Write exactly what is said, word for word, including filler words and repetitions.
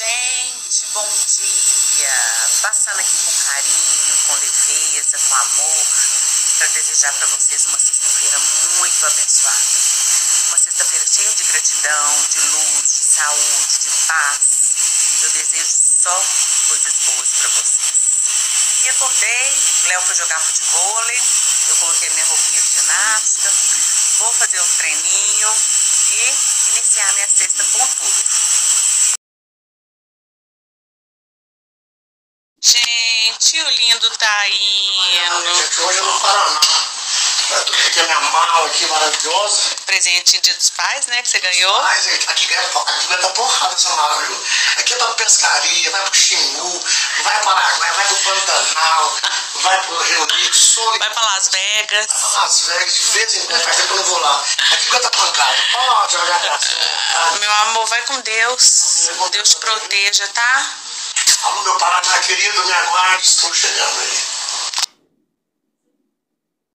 gente, bom dia. Passando aqui com carinho, com leveza, com amor, para desejar para vocês uma sexta-feira muito abençoada. Uma sexta-feira cheia de gratidão, de luz, de saúde, de paz. Eu desejo só coisas boas para vocês. E acordei, o Léo foi jogar futevôlei, eu coloquei minha roupinha de ginástica, vou fazer o treininho e iniciar minha sexta com tudo. Gente, o lindo tá indo. Gente, hoje eu não paro não. Eu tô aqui a minha mala aqui maravilhosa. Presente Dia dos Pais, né, que você ganhou. Ai, gente, aqui ganha, aqui ganha da porrada essa mala, viu? Aqui é pra pescaria, vai pro Xingu, vai para Paraguai, vai pro Pantanal, vai pro Rio Negro, Sol. Vai pra Las Vegas. Vai pra Las Vegas, de vez em quando, faz tempo que eu não vou lá. Aqui canta pancada, pode olhar pra cima. Meu amor, vai com Deus. Deus te proteja, tá? Alô, meu Paraná querido, me aguarde, estou chegando aí.